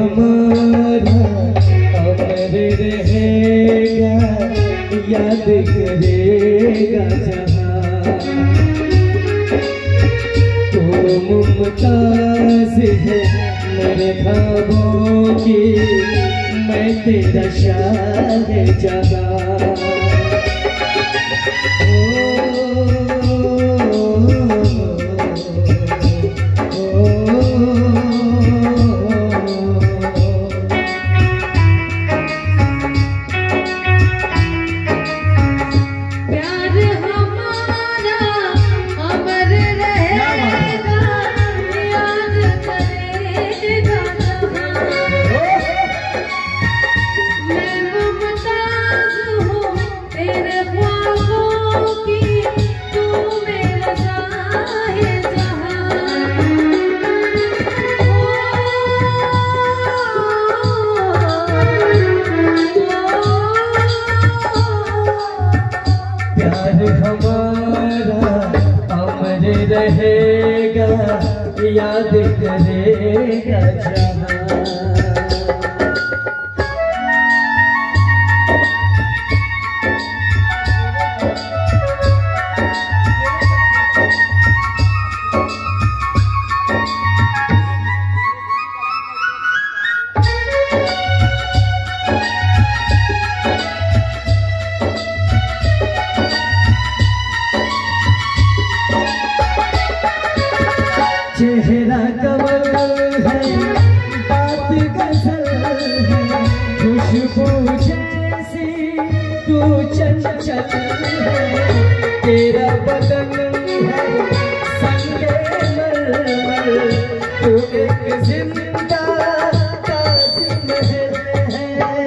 हमारा अमर रहेगा, याद करेगा जहाँ। तू मुमताज है मेरे ख्वाबों की, मैं तेरा शाह जहाँ। हमारा अमर रहेगा, याद करेगा जहाँ। चेहरा कमल है, बात गजल है, खुशबू जैसी तू चंचल है। तेरा बदन है संगे मरमर, तू एक जिंदा ताजमहल है।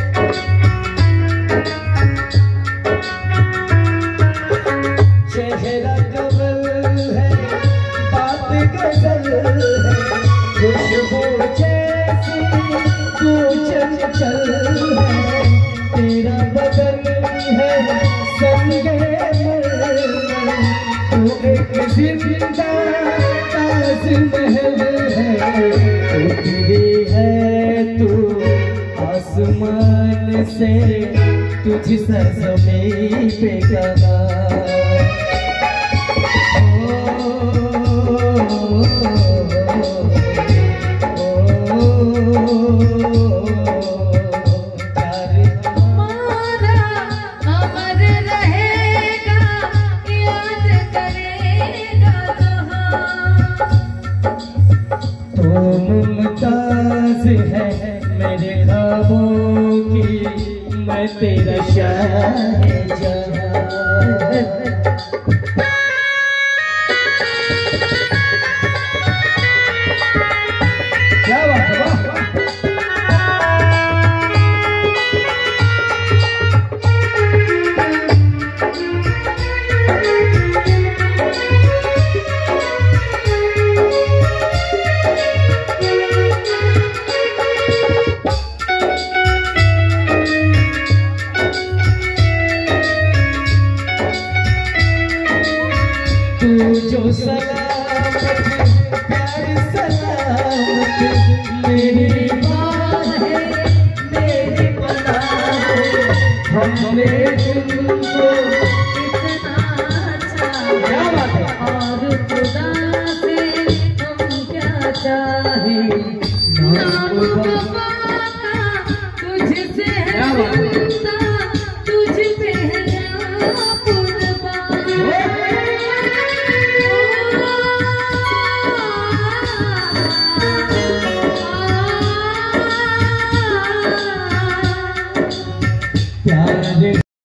चेहरा कमल है, गजल है, खुशबू जैसी तू चंचल है। तेरा बदन है संगे मरमर, तू एक जिंदा ताजमहल है। उतरी है तू आसमान से, तुझ सरज़मीं पे कहाँ। मुमताज है मेरे ख्वाबों की, मैं तेरा शाह जहाँ। क्या बात है, वाह। तू जो सलामत प्यार सलामत, मेरी बात है मेरी पनाह है। हमने तुमको इतना चाहा, और खुदा से हम क्या चाहे। नाम वफा का तुझसे है।